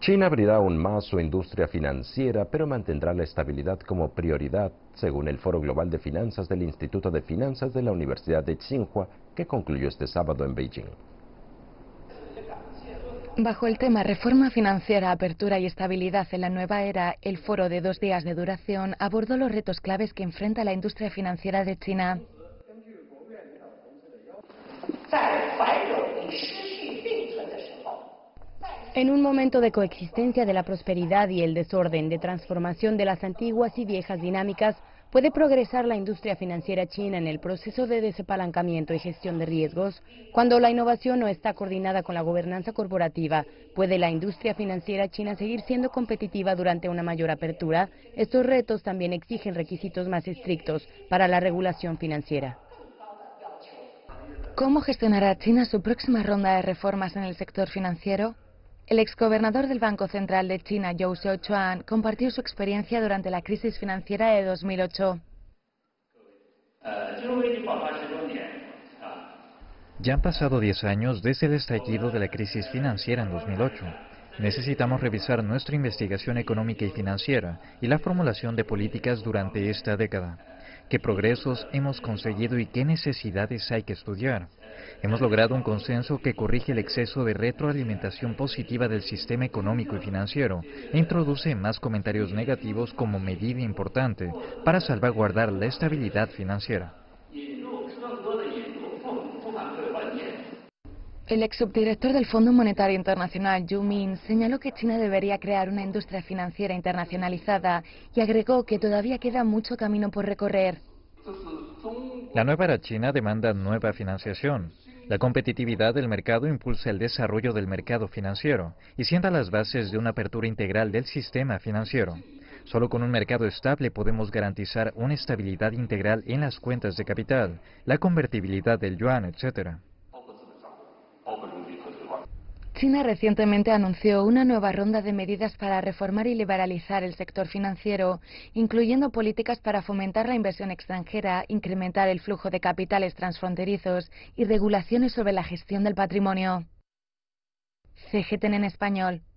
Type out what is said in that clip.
China abrirá aún más su industria financiera, pero mantendrá la estabilidad como prioridad, según el Foro Global de Finanzas del Instituto de Finanzas de la Universidad de Tsinghua, que concluyó este sábado en Beijing. Bajo el tema Reforma financiera, apertura y estabilidad en la nueva era, el foro de 2 días de duración abordó los retos claves que enfrenta la industria financiera de China. En un momento de coexistencia de la prosperidad y el desorden, de transformación de las antiguas y viejas dinámicas, ¿puede progresar la industria financiera china en el proceso de desapalancamiento y gestión de riesgos? Cuando la innovación no está coordinada con la gobernanza corporativa, ¿puede la industria financiera china seguir siendo competitiva durante una mayor apertura? Estos retos también exigen requisitos más estrictos para la regulación financiera. ¿Cómo gestionará China su próxima ronda de reformas en el sector financiero? El exgobernador del Banco Central de China, Zhou Xiaochuan, compartió su experiencia durante la crisis financiera de 2008. Ya han pasado 10 años desde el estallido de la crisis financiera en 2008. Necesitamos revisar nuestra investigación económica y financiera y la formulación de políticas durante esta década. ¿Qué progresos hemos conseguido y qué necesidades hay que estudiar? Hemos logrado un consenso que corrige el exceso de retroalimentación positiva del sistema económico y financiero e introduce más comentarios negativos como medida importante para salvaguardar la estabilidad financiera. El exsubdirector del Fondo Monetario Internacional, Zhu Min, señaló que China debería crear una industria financiera internacionalizada y agregó que todavía queda mucho camino por recorrer. La nueva era china demanda nueva financiación. La competitividad del mercado impulsa el desarrollo del mercado financiero y sienta las bases de una apertura integral del sistema financiero. Solo con un mercado estable podemos garantizar una estabilidad integral en las cuentas de capital, la convertibilidad del yuan, etc. China recientemente anunció una nueva ronda de medidas para reformar y liberalizar el sector financiero, incluyendo políticas para fomentar la inversión extranjera, incrementar el flujo de capitales transfronterizos y regulaciones sobre la gestión del patrimonio. CGTN en español.